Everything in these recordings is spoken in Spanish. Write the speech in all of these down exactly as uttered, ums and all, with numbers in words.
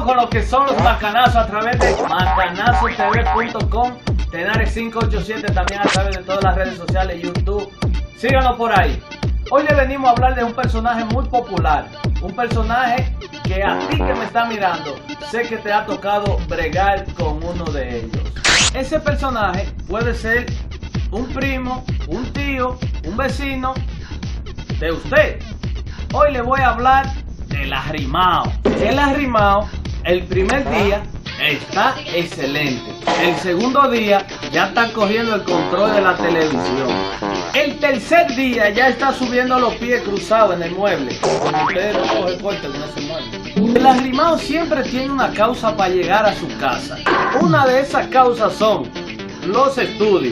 con lo que son los macanazos a través de macanazo t v punto com, Tenares cinco ocho siete también a través de todas las redes sociales, YouTube. Síganos por ahí. Hoy le venimos a hablar de un personaje muy popular, un personaje que a ti que me está mirando, sé que te ha tocado bregar con uno de ellos. Ese personaje puede ser un primo, un tío, un vecino de usted. Hoy le voy a hablar del arrimao. El arrimao, el primer día está excelente. El segundo día ya está cogiendo el control de la televisión. El tercer día ya está subiendo los pies cruzados en el mueble. Cuando usted no coge corte con ese mueble. El arrimao siempre tiene una causa para llegar a su casa. Una de esas causas son los estudios.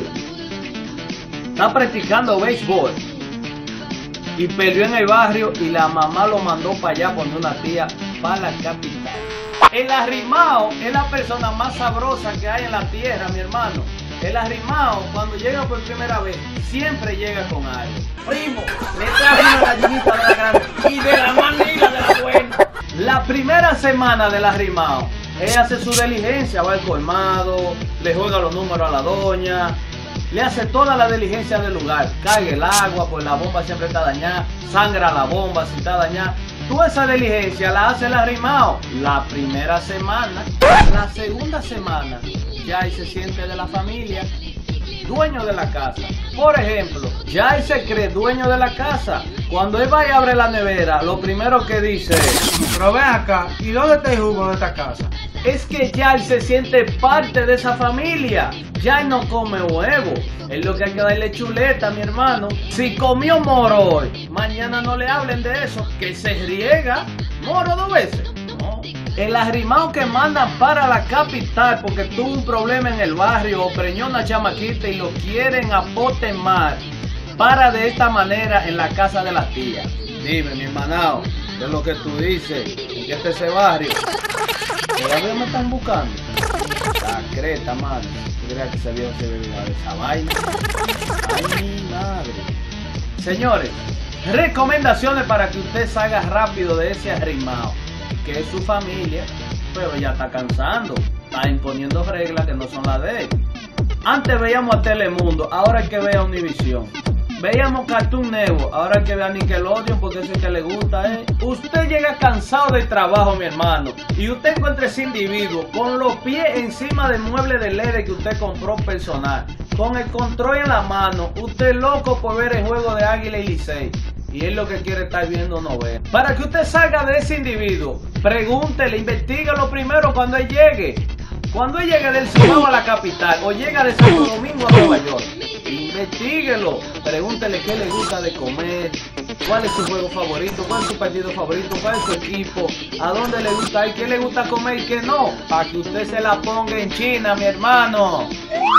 Está practicando béisbol y peleó en el barrio y la mamá lo mandó para allá con una tía para la capital. El arrimao es la persona más sabrosa que hay en la tierra, mi hermano. El arrimao, cuando llega por primera vez, siempre llega con algo. Primo, le traje una gallinita de la grande y de la manera de la buena. La primera semana del arrimao, ella hace su diligencia, va al colmado, le juega los números a la doña, le hace toda la diligencia del lugar, carga el agua, pues la bomba siempre está dañada, sangra la bomba si está dañada. Toda esa diligencia la hace el arrimao la primera semana. La segunda semana ya ahí se siente de la familia, dueño de la casa. Por ejemplo, ya él se cree dueño de la casa. Cuando él va y abre la nevera, lo primero que dice es: pero ven acá, ¿y dónde está el jugo de esta casa? Es que ya él se siente parte de esa familia. Ya él no come huevo. Es lo que hay que darle chuleta, mi hermano. Si comió moro hoy, mañana no le hablen de eso, que se riega moro dos veces. No. El arrimao que mandan para la capital porque tuvo un problema en el barrio o preñó una chamaquita y lo quieren apotemar, para de esta manera en la casa de las tías. Dime, mi hermanao, ¿qué es lo que tú dices? ¿Qué es ese barrio? ¿Todavía me están buscando? La creta, madre. ¿Tú crees que ese viejo se ve de esa vaina? Ay, mi madre. Señores, recomendaciones para que usted salga rápido de ese arrimao, que es su familia, pero ya está cansando, está imponiendo reglas que no son las de él. Antes veíamos a Telemundo, ahora hay que ver a Univisión. Veíamos Cartoon Network, ahora hay que ver a Nickelodeon porque es el que le gusta a él. Usted llega cansado del trabajo, mi hermano, y usted encuentra ese individuo con los pies encima del mueble de L E D que usted compró personal, con el control en la mano, usted loco por ver el juego de Águila y Licey, y él lo que quiere estar viendo no ve. Para que usted salga de ese individuo, pregúntele, investíguelo primero cuando él llegue. Cuando él llegue del Cibao a la capital o llega de Santo Domingo a Nueva York, investíguelo, pregúntele qué le gusta de comer, cuál es su juego favorito, cuál es su partido favorito, cuál es su equipo, a dónde le gusta ir, qué le gusta comer y qué no, para que usted se la ponga en China, mi hermano.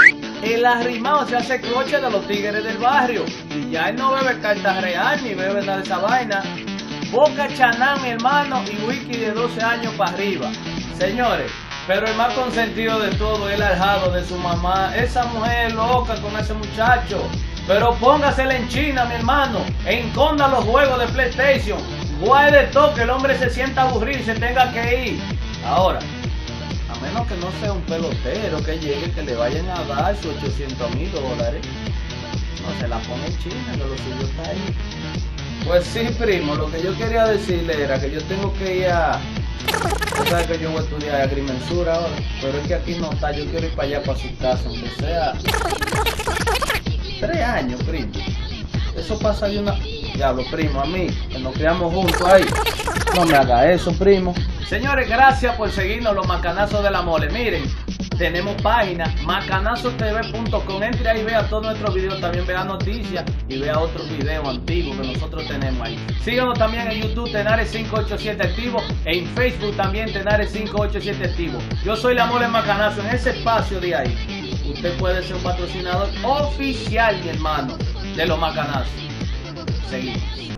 El arrimao se hace cloche de los tigres del barrio y ya él no bebe carta real ni bebe nada de esa vaina. Boca Chaná, mi hermano, y whisky de doce años para arriba. Señores, pero el más consentido de todo es el ahijado de su mamá. Esa mujer loca con ese muchacho. Pero póngasela en China, mi hermano. Enconda los juegos de PlayStation. Guarde todo, que el hombre se sienta aburrido y se tenga que ir. Ahora, a menos que no sea un pelotero que llegue, que le vayan a dar sus ochocientos mil dólares. No se la pone en China, que lo suyo está ahí. Pues sí, primo, lo que yo quería decirle era que yo tengo que ir a... Tú sabes que yo voy a estudiar agrimensura ahora, pero es que aquí no está, yo quiero ir para allá, para su casa, aunque sea tres años, primo. Eso pasa de una... Diablo, primo, a mí, que nos criamos juntos ahí. No me haga eso, primo. Señores, gracias por seguirnos, los macanazos de la mole. Miren, tenemos página, macanazo t v punto com. Entre ahí y vea todos nuestros videos, también vea noticias y vea otros videos antiguos que nosotros tenemos ahí. Síganos también en YouTube, Tenares cinco ocho siete activo, en Facebook también Tenares cinco ocho siete activo. Yo soy la mole Macanazo, en ese espacio de ahí usted puede ser un patrocinador oficial, mi hermano, de los macanazos. Seguimos.